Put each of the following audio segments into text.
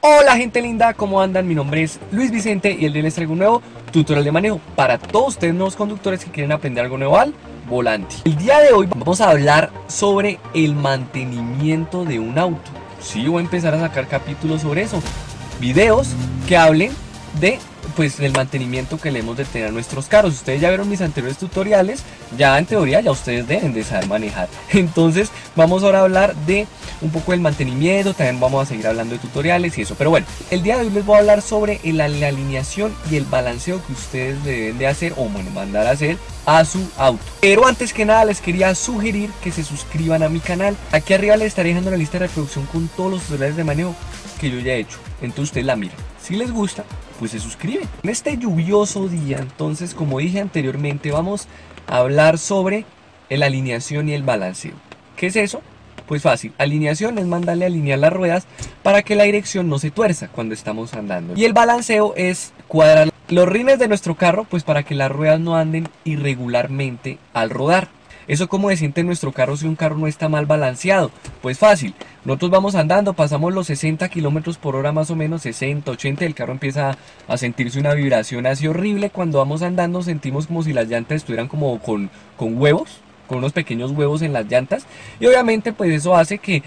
Hola gente linda, ¿cómo andan? Mi nombre es Luis Vicente y el día les traigo un nuevo tutorial de manejo para todos ustedes nuevos conductores que quieren aprender algo nuevo al volante. El día de hoy vamos a hablar sobre el mantenimiento de un auto. Sí, voy a empezar a sacar capítulos sobre eso, videos que hablen de del mantenimiento que le hemos de tener a nuestros carros. Ustedes ya vieron mis anteriores tutoriales, ya en teoría ya ustedes deben de saber manejar. Entonces vamos ahora a hablar de un poco del mantenimiento, también vamos a seguir hablando de tutoriales y eso. Pero bueno, el día de hoy les voy a hablar sobre la alineación y el balanceo que ustedes deben de hacer, o bueno, mandar a hacer a su auto. Pero antes que nada les quería sugerir que se suscriban a mi canal. Aquí arriba les estaré dejando la lista de reproducción con todos los tutoriales de manejo que yo ya he hecho. Entonces ustedes la miran. Si les gusta, pues se suscriben. En este lluvioso día, entonces, como dije anteriormente, vamos a hablar sobre la alineación y el balanceo. ¿Qué es eso? Pues fácil, alineación es mandarle a alinear las ruedas para que la dirección no se tuerza cuando estamos andando. Y el balanceo es cuadrar los rines de nuestro carro, pues para que las ruedas no anden irregularmente al rodar. Eso como se siente en nuestro carro si un carro no está mal balanceado. Pues fácil, nosotros vamos andando, pasamos los 60 kilómetros por hora más o menos, 60, 80, el carro empieza a sentirse una vibración así horrible. Cuando vamos andando sentimos como si las llantas estuvieran como con huevos, con unos pequeños huevos en las llantas, y obviamente pues eso hace que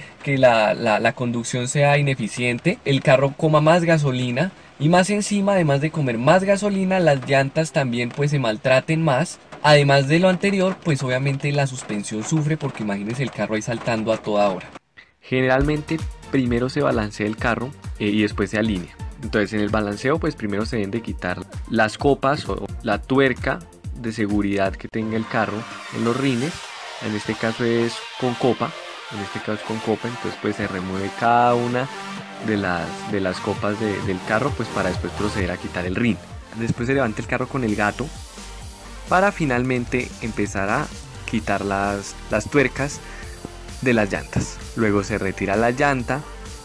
la conducción sea ineficiente, el carro coma más gasolina, y más encima, además de comer más gasolina, las llantas también pues se maltraten más. Además de lo anterior, pues obviamente la suspensión sufre, porque imagínense el carro ahí saltando a toda hora. Generalmente primero se balancea el carro y después se alinea. Entonces en el balanceo pues primero se deben de quitar las copas o la tuerca de seguridad que tenga el carro en los rines. En este caso es con copa, entonces pues se remueve cada una de las copas del carro, pues para después proceder a quitar el rin. Después se levanta el carro con el gato para finalmente empezar a quitar las tuercas de las llantas. Luego se retira la llanta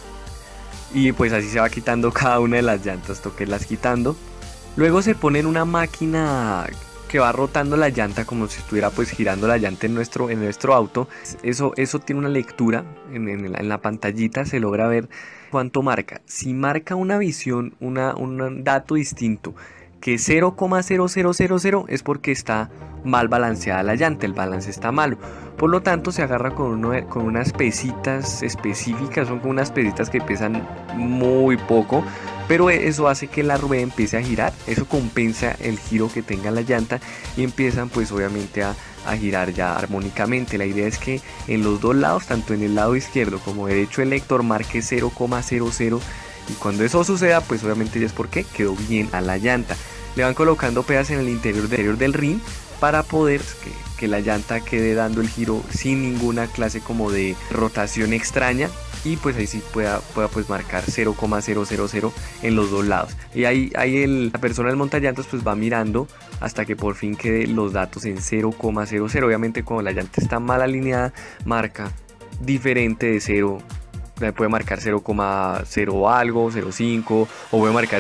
y pues así se va quitando cada una de las llantas, toquenlas quitando. Luego se pone en una máquina que va rotando la llanta como si estuviera pues girando la llanta en nuestro auto. Eso tiene una lectura en la pantallita, se logra ver cuánto marca. Si marca una visión, un dato distinto que 0,0000 es porque está mal balanceada la llanta, el balance está malo. Por lo tanto se agarra con unas pesitas específicas, son como unas pesitas que pesan muy poco, pero eso hace que la rueda empiece a girar, eso compensa el giro que tenga la llanta y empiezan pues obviamente a girar ya armónicamente. La idea es que en los dos lados, tanto en el lado izquierdo como derecho, el lector marque 0,00, y cuando eso suceda pues obviamente ya es porque quedó bien a la llanta. Le van colocando pedazos en el interior del rin para poder que la llanta quede dando el giro sin ninguna clase como de rotación extraña, y pues ahí sí pueda pues marcar 0,000 en los dos lados. Y ahí la persona del montallantas pues va mirando hasta que por fin quede los datos en 0,00. Obviamente cuando la llanta está mal alineada marca diferente de 0. Puede marcar 0,0 algo, 0,5, o puede marcar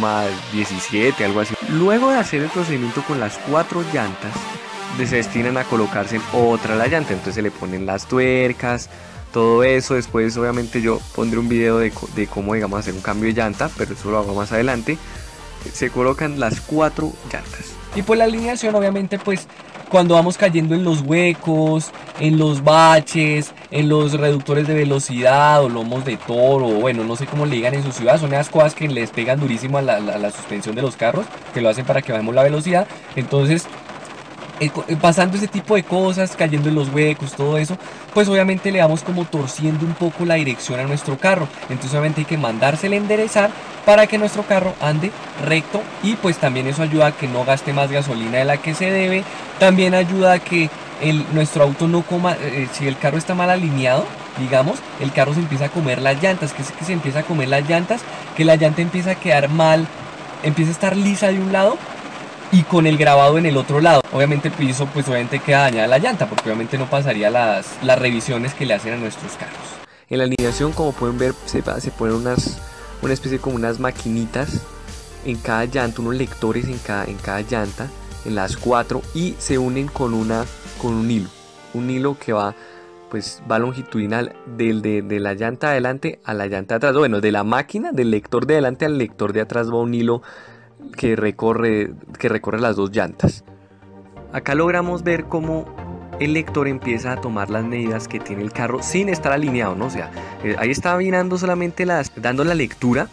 0,17, algo así. Luego de hacer el procedimiento con las 4 llantas, se destinan a colocarse en otra la llanta. Entonces se le ponen las tuercas, todo eso. Después obviamente yo pondré un video de cómo, digamos, hacer un cambio de llanta, pero eso lo hago más adelante. Se colocan las 4 llantas. Y pues la alineación obviamente pues cuando vamos cayendo en los huecos, en los baches, en los reductores de velocidad o lomos de toro, o bueno, no sé cómo le digan en su ciudad, son esas cosas que les pegan durísimo a la suspensión de los carros, que lo hacen para que bajemos la velocidad. Entonces pasando ese tipo de cosas, cayendo en los huecos, todo eso, pues obviamente le vamos como torciendo un poco la dirección a nuestro carro. Entonces obviamente hay que mandársele enderezar para que nuestro carro ande recto, y pues también eso ayuda a que no gaste más gasolina de la que se debe. También ayuda a que nuestro auto no coma, si el carro está mal alineado, digamos, el carro se empieza a comer las llantas. Que se empieza a comer las llantas, que la llanta empieza a quedar mal, empieza a estar lisa de un lado y con el grabado en el otro lado. Obviamente el piso pues obviamente queda dañada la llanta, porque obviamente no pasaría las revisiones que le hacen a nuestros carros. En la alineación, como pueden ver, se ponen una especie como unas maquinitas en cada llanta, unos lectores en cada llanta, en las 4, y se unen con un hilo que va pues va longitudinal de la llanta de adelante a la llanta de atrás. Bueno, de la máquina, del lector de adelante al lector de atrás va un hilo que recorre las dos llantas. Acá logramos ver cómo el lector empieza a tomar las medidas que tiene el carro sin estar alineado, ¿no? O sea, ahí está mirando solamente dando la lectura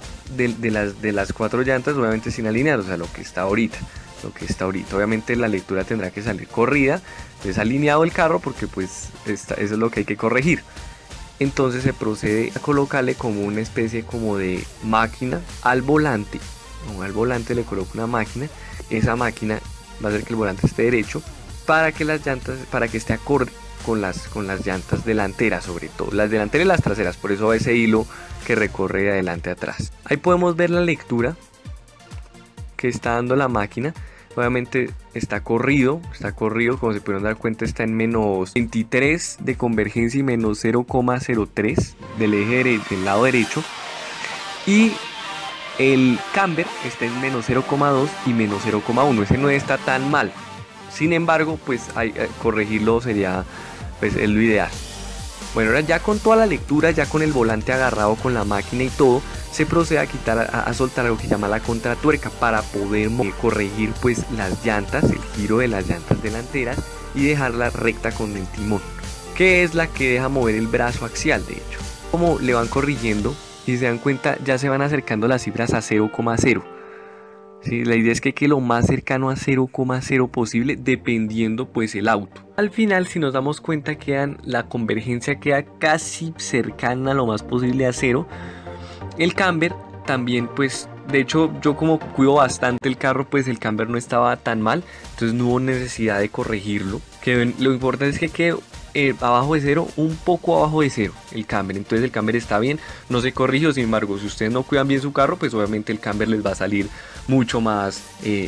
de las cuatro llantas, obviamente sin alinear, o sea, lo que está ahorita. Obviamente la lectura tendrá que salir corrida, desalineado el carro, porque pues eso es lo que hay que corregir. Entonces se procede a colocarle como una especie como de máquina al volante. Al volante le coloco una máquina. Esa máquina va a hacer que el volante esté derecho para que esté acorde con las llantas delanteras, sobre todo las delanteras y las traseras. Por eso va ese hilo que recorre de adelante a atrás. Ahí podemos ver la lectura que está dando la máquina. Obviamente está corrido, como se pudieron dar cuenta, está en menos 23 de convergencia y menos 0,03 del eje del lado derecho, y el camber está en menos 0,2 y menos 0,1. ese no está tan mal, sin embargo pues corregirlo sería pues es lo ideal. Bueno, ahora ya con toda la lectura, ya con el volante agarrado con la máquina y todo, se procede a soltar algo que llama la contratuerca para poder corregir pues las llantas, el giro de las llantas delanteras, y dejarla recta con el timón, que es la que deja mover el brazo axial. De hecho, como le van corrigiendo y se dan cuenta, ya se van acercando las cifras a 0,0. Sí, la idea es que quede lo más cercano a 0,0 posible, dependiendo pues el auto. Al final, si nos damos cuenta, la convergencia queda casi cercana lo más posible a 0. El camber también, pues de hecho yo como cuido bastante el carro, pues el camber no estaba tan mal, entonces no hubo necesidad de corregirlo. Lo importante es que quede abajo de 0, un poco abajo de 0 el camber. Entonces el camber está bien, no se corrigió. Sin embargo, si ustedes no cuidan bien su carro, pues obviamente el camber les va a salir mucho más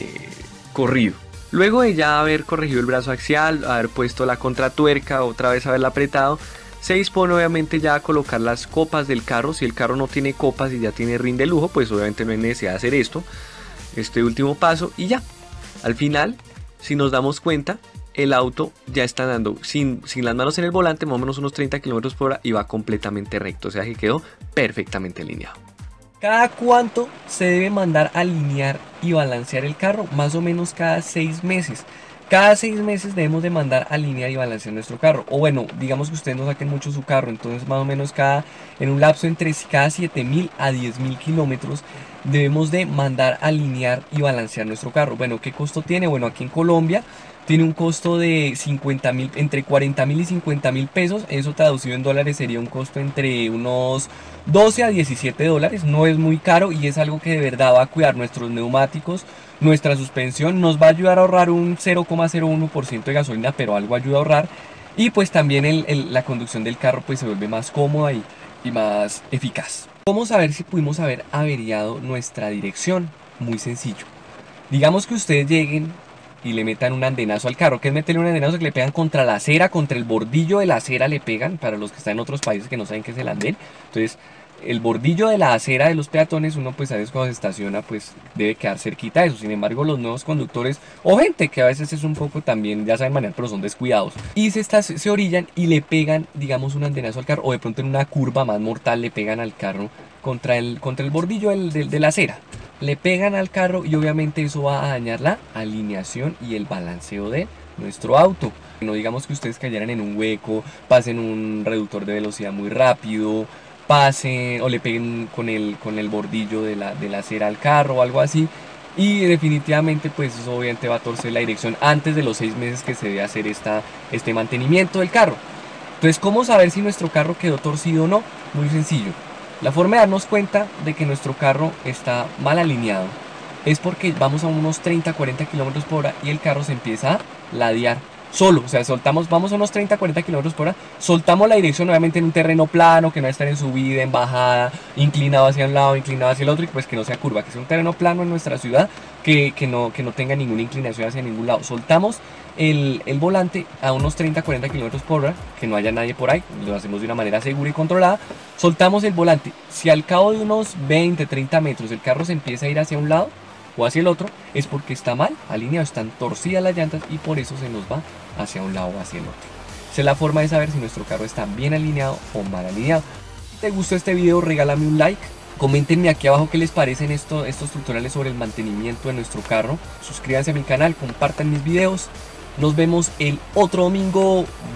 corrido. Luego de ya haber corregido el brazo axial, haber puesto la contratuerca, otra vez haberla apretado, se dispone obviamente ya a colocar las copas del carro. Si el carro no tiene copas y ya tiene rin de lujo, pues obviamente no hay necesidad de hacer este último paso, y ya al final, si nos damos cuenta, el auto ya está dando sin las manos en el volante más o menos unos 30 km por hora y va completamente recto, o sea que quedó perfectamente alineado. ¿Cada cuánto se debe mandar a alinear y balancear el carro? Más o menos cada 6 meses. Cada 6 meses debemos de mandar a alinear y balancear nuestro carro. O bueno, digamos que ustedes no saquen mucho su carro, entonces más o menos en un lapso entre cada 7.000 a 10.000 kilómetros debemos de mandar a alinear y balancear nuestro carro. Bueno, ¿qué costo tiene? Bueno, aquí en Colombia tiene un costo de 50.000, entre 40.000 y 50.000 pesos. Eso traducido en dólares sería un costo entre unos 12 a 17 dólares. No es muy caro y es algo que de verdad va a cuidar nuestros neumáticos, nuestra suspensión. Nos va a ayudar a ahorrar un 0,01% de gasolina, pero algo ayuda a ahorrar. Y pues también la conducción del carro pues se vuelve más cómoda y más eficaz. ¿Cómo saber si pudimos haber averiado nuestra dirección? Muy sencillo. Digamos que ustedes lleguen y le metan un andenazo al carro. ¿Qué es meterle un andenazo? Que le pegan contra la acera, contra el bordillo de la acera le pegan, para los que están en otros países que no saben qué es el andén. Entonces, el bordillo de la acera de los peatones, uno pues a veces cuando se estaciona pues debe quedar cerquita de eso. Sin embargo, los nuevos conductores o gente que a veces es un poco también, ya saben manejar, pero son descuidados, y se orillan y le pegan, digamos, un andenazo al carro, o de pronto en una curva más mortal le pegan al carro contra el bordillo de la acera. Le pegan al carro y obviamente eso va a dañar la alineación y el balanceo de nuestro auto. No digamos que ustedes cayeran en un hueco, pasen un reductor de velocidad muy rápido, pasen o le peguen con el bordillo de la acera al carro o algo así, y definitivamente pues eso obviamente va a torcer la dirección antes de los 6 meses que se debe hacer este mantenimiento del carro. Entonces, ¿cómo saber si nuestro carro quedó torcido o no? Muy sencillo. La forma de darnos cuenta de que nuestro carro está mal alineado es porque vamos a unos 30-40 km por hora y el carro se empieza a ladear solo. O sea, vamos a unos 30-40 km por hora, soltamos la dirección, obviamente en un terreno plano, que no va a estar en subida, en bajada, inclinado hacia un lado, inclinado hacia el otro, y pues que no sea curva, que sea un terreno plano en nuestra ciudad, que no tenga ninguna inclinación hacia ningún lado. Soltamos el volante a unos 30-40 km por hora, que no haya nadie por ahí, lo hacemos de una manera segura y controlada. Soltamos el volante. Si al cabo de unos 20-30 metros el carro se empieza a ir hacia un lado o hacia el otro, es porque está mal alineado, están torcidas las llantas y por eso se nos va hacia un lado o hacia el otro. Esa es la forma de saber si nuestro carro está bien alineado o mal alineado. Si te gustó este video, regálame un like. Coméntenme aquí abajo qué les parecen estos tutoriales sobre el mantenimiento de nuestro carro. Suscríbanse a mi canal, compartan mis videos. Nos vemos el otro domingo.